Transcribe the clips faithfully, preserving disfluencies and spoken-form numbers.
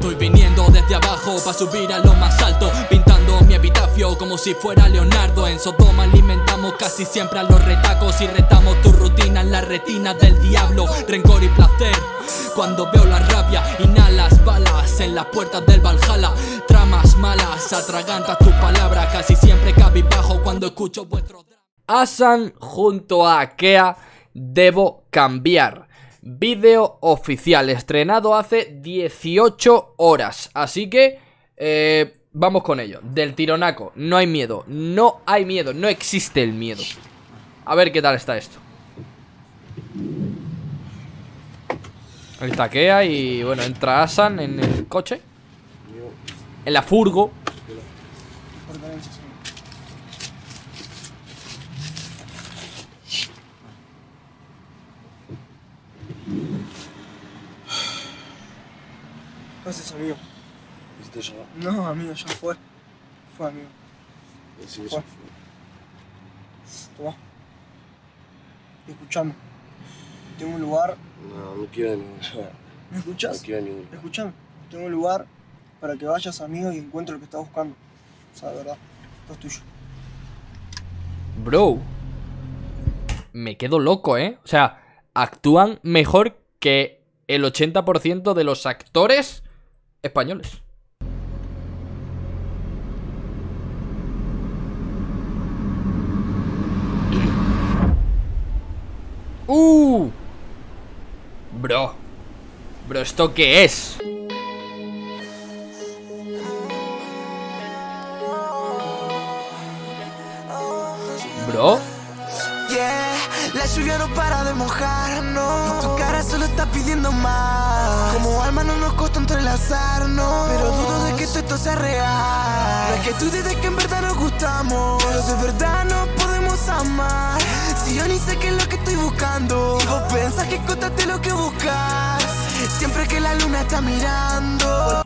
Estoy viniendo desde abajo para subir a lo más alto, pintando mi epitafio como si fuera Leonardo. En Sodoma alimentamos casi siempre a los retacos y retamos tu rutina en la retina del diablo. Rencor y placer cuando veo la rabia, inhalas balas en las puertas del Valhalla. Tramas malas, atragantas tus palabras, casi siempre cabizbajo cuando escucho vuestro drama. Hasan junto a Kea, Debo Cambiar. Vídeo oficial, estrenado hace dieciocho horas. Así que, eh, vamos con ello. Del tironaco, no hay miedo. No hay miedo, no existe el miedo. A ver qué tal está esto. Ahí está Kea y bueno, entra Hasan en el coche, en la furgo. ¿Qué haces, amigo? ¿Viste ya? No, amigo, ya fue. Fue, amigo. Sí, Fue. Toma. Escuchame. Tengo un lugar. No, no quiero ningún lugar. ¿Me escuchás? No quiero ningún lugar. Escuchame. Tengo un lugar para que vayas, amigo, y encuentres lo que estás buscando. O sea, de verdad. Esto es tuyo. Bro, me quedo loco, ¿eh? O sea, actúan mejor que el ochenta por ciento de los actores españoles. Uh. Bro. Bro, ¿esto qué es? Bro. Yeah, la lluvia no para de mojarnos y tu cara solo está pidiendo más. Como alma no nos costó entrelazarnos, pero dudo de que todo esto sea real. No es que tú dices que en verdad nos gustamos, pero de verdad nos podemos amar. Si yo ni sé qué es lo que estoy buscando, y vos pensás que encontraste lo que buscas, siempre que la luna está mirando.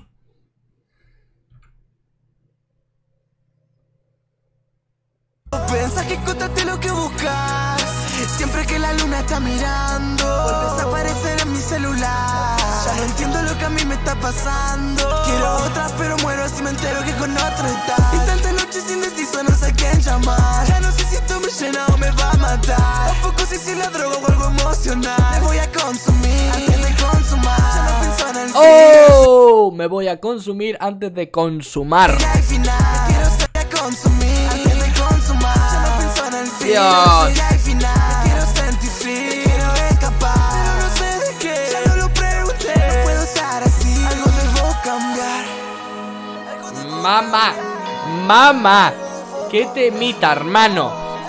Pensás que encontraste lo que buscas, siempre que la luna está mirando. Vuelves a aparecer en mi celular. Ya no entiendo lo que a mí me está pasando. Quiero otra pero muero si me entero que con otro estás. Y tantas noches indeciso, no sé a quién llamar. Ya no sé si esto me llena o me va a matar. Tampoco sé si la droga o algo emocional. Me voy a consumir antes de consumar. Ya no pienso en el fin. ¡Oh! Me voy a consumir antes de consumar. Ya al final me quiero ser a consumir antes de consumar. Ya no pienso en el fin. Dios. Ya al final me quiero sentir frío, quiero escapar, pero no sé de qué. Ya no lo pregunté. No puedo estar así. Algo debo cambiar. Algo debo Mamá, mamá, ¿qué temita, hermano?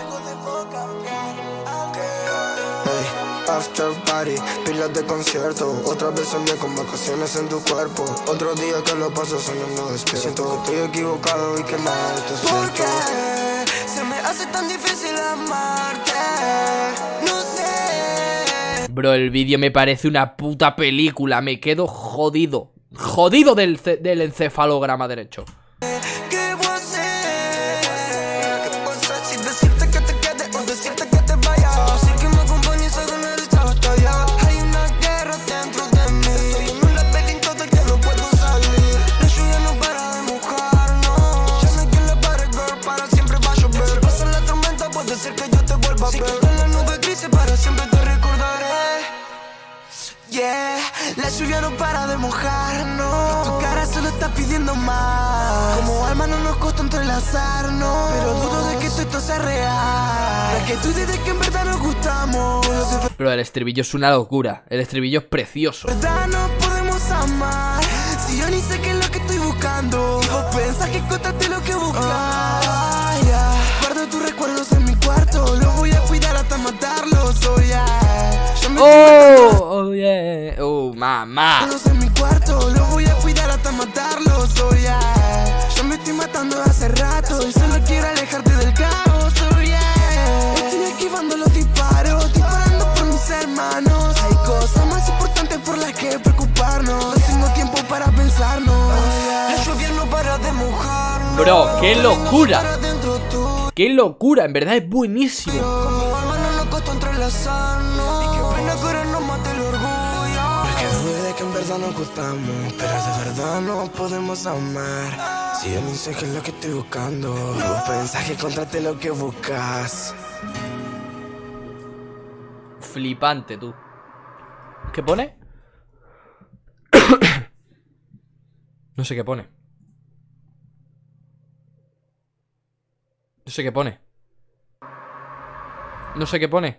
After party, pilas de concierto. Otra vez soñé con vacaciones en tu cuerpo. Otro día que lo paso soñando despierto. Siento que estoy equivocado y que nada de esto es ¿Por cierto. qué se me hace tan difícil amarte? No sé. Bro, el vídeo me parece una puta película. Me quedo jodido. Jodido del, ce- del encefalograma derecho. ¿Qué voy a hacer? ¿Qué puedo hacer? Si decirte que te quedes o decirte que te vayas. Así que me acompañes a ganar esta batalla. Hay una guerra dentro de mí. Estoy en un laberinto del que no puedo salir. La lluvia no para de mojarnos. Ya no hay quien la pare, girl, para siempre va a llover. Si pasa la tormenta puede ser que yo te vuelva a ver. Si quedo en la nube gris para siempre te recordaré. Yeah, la lluvia no para de mojarnos. Tu cara solo está pidiendo más. Como alma no nos costó entrelazarnos, pero dudo de que todo esto sea real. No es que tú dices que en verdad nos gustamos, pero de Bro, el estribillo es una locura. El estribillo es precioso. verdad nos podemos amar. Si yo ni sé qué es lo que estoy buscando, y vos pensás que encontraste lo que buscas. Ah, yeah. Guardo tus recuerdos en mi cuarto, los voy a cuidar hasta matarlos. Oh yeah. Yo me ¡Oh! ¡Oh, yeah! ¡Oh, mamá! Todos en mi cuarto, los voy a cuidar hasta matarlos, oh yeah. Yo me estoy matando hace rato y solo quiero alejarte del caos, oh yeah. Estoy esquivando los disparos, disparando por mis hermanos. Hay cosas más importantes por las que preocuparnos. No tengo tiempo para pensarnos, oh yeah. La lluvia no para de mojarnos. Bro, qué locura. Para dentro tuyo. ¡Qué locura! En verdad es buenísimo. Como alma no nos costó entrelazarnos. Y qué pena que ahora nos mate el orgullo. Que dude de que en verdad nos gustamos, pero de verdad no podemos amar. Si yo no sé qué es lo que estoy buscando, vos pensás que encontraste lo que buscas. Flipante, tú. ¿Qué pone? No sé qué pone. No sé qué pone. No sé qué pone.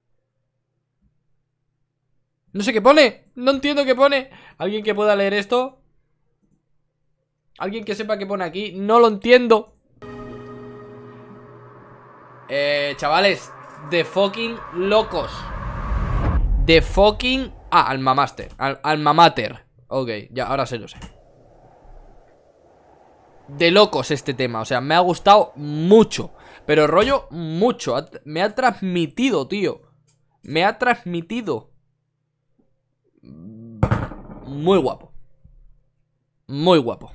No sé qué pone. No entiendo qué pone. ¿Alguien que pueda leer esto? ¿Alguien que sepa qué pone aquí? No lo entiendo. Eh, chavales, de fucking locos. De fucking... Ah, alma master. Al alma mater. Ok, ya, ahora sí lo sé. De locos este tema, o sea, me ha gustado mucho. Pero rollo, mucho. Me ha transmitido, tío. Me ha transmitido. Muy guapo. Muy guapo.